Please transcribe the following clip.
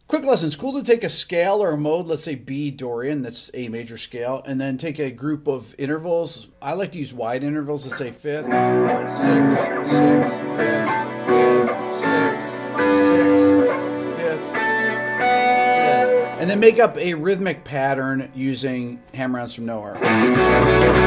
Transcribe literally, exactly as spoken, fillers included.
Quick lesson. It's cool to take a scale or a mode, let's say B Dorian, that's A major scale, and then take a group of intervals. I like to use wide intervals, let's say fifth, sixth, sixth, fifth, fifth, sixth, sixth, fifth, fifth. And then make up a rhythmic pattern using Hammer-Ons from Nowhere.